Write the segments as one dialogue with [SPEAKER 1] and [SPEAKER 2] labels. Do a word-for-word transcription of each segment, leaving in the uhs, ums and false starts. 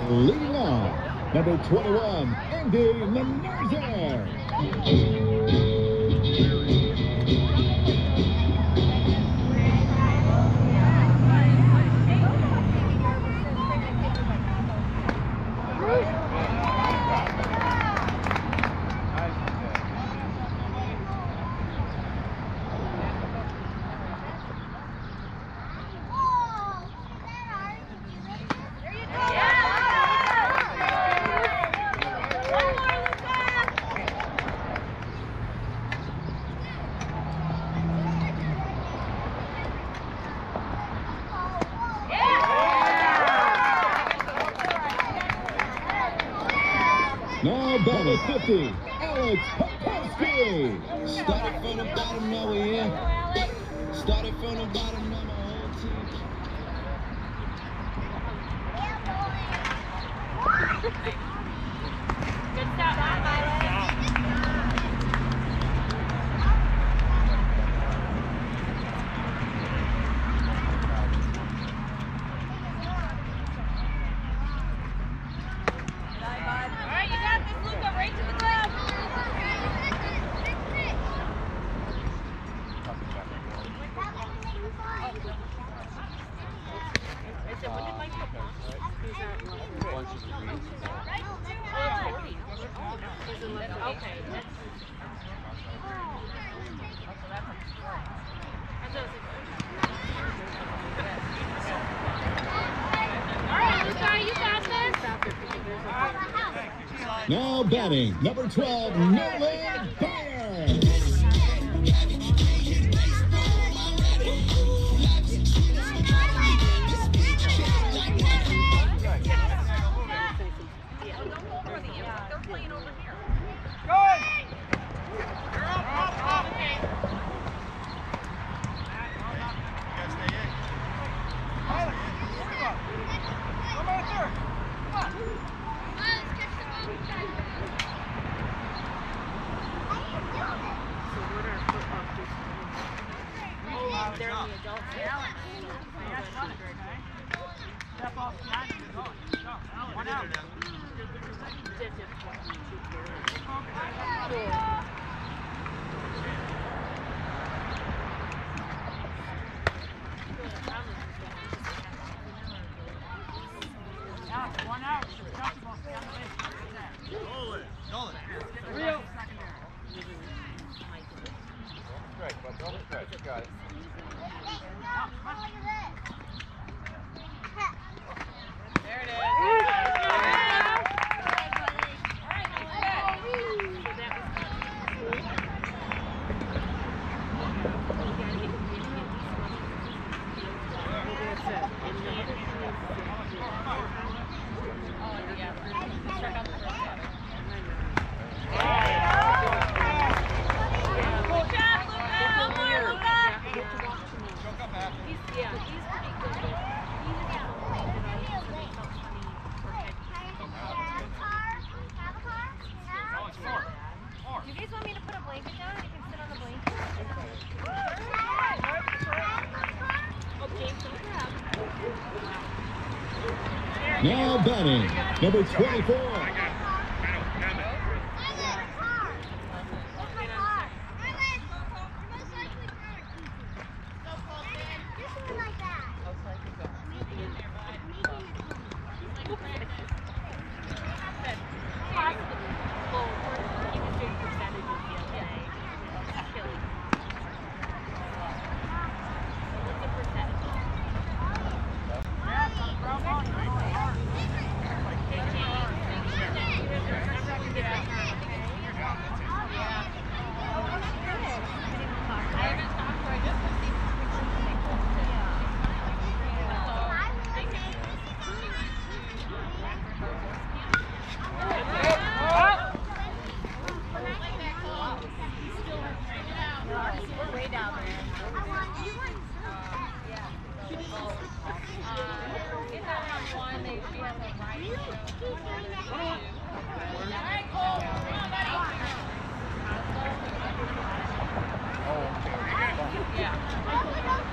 [SPEAKER 1] Leading on, number twenty-one, Andy Menarza. Now batting fifty, Alex Popowski.
[SPEAKER 2] Started from the bottom, now we're here. Started from the bottom, now my whole team.
[SPEAKER 3] Good stop, Violet.
[SPEAKER 1] Now batting, number twelve, Nolan Bayer.
[SPEAKER 3] They're in the adult section.
[SPEAKER 4] Step off behind him and go. One out. One out. Nolan. Nolan. Real.
[SPEAKER 5] Strike, bud. Double strike. You got it.
[SPEAKER 3] There it is.
[SPEAKER 1] Now batting, number twenty-four.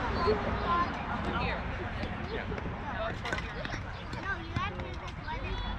[SPEAKER 3] Yeah.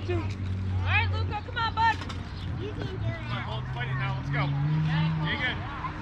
[SPEAKER 3] All right, Luca, come on, bud.
[SPEAKER 4] You can do it.
[SPEAKER 6] Hold, fight it now. Let's go. You're good.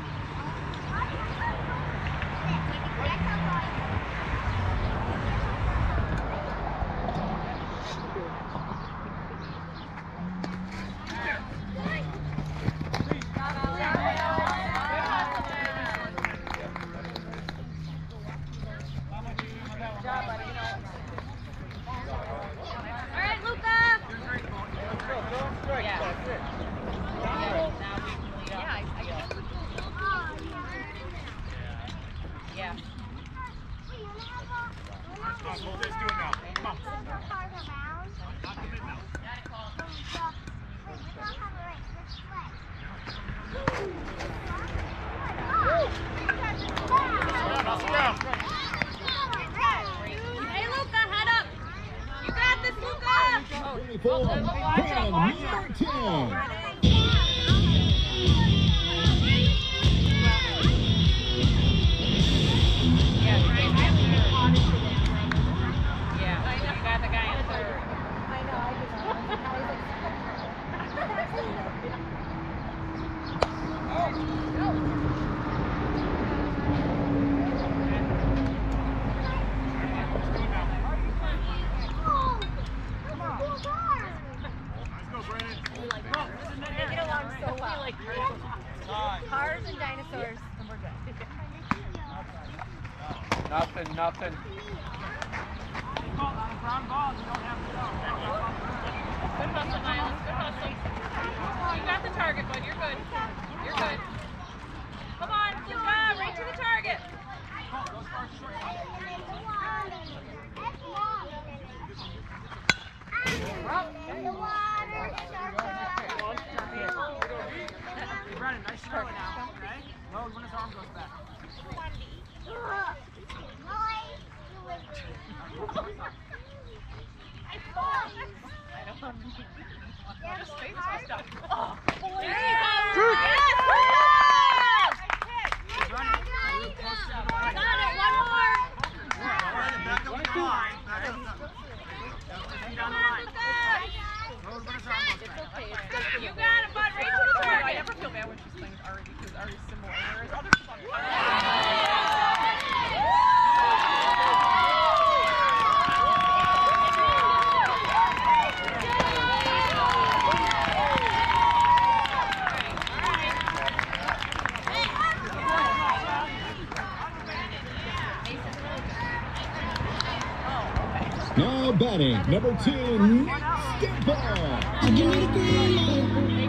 [SPEAKER 1] twenty-four, Brandon Martin.
[SPEAKER 3] Cars and dinosaurs.
[SPEAKER 5] Nothing, nothing.
[SPEAKER 4] Ground ball, you don't have to go.
[SPEAKER 3] Good hustle, Miles. Good hustle. You got the target, bud. You're good. You're good. Come on, Luca. Right to the target.
[SPEAKER 4] Brandon, nice throw now, right? Rose, when his arm goes back.
[SPEAKER 3] Just face my stuff. Oh, there you go. Yes! Got it. One more.
[SPEAKER 4] Back up the line. Back up the
[SPEAKER 3] Come on, Luca. You got it, bud. Right to the target.
[SPEAKER 7] I never feel bad when she's playing with Ari because Ari's similar. Whereas other people on
[SPEAKER 1] Now batting, number two, Nick Stempa.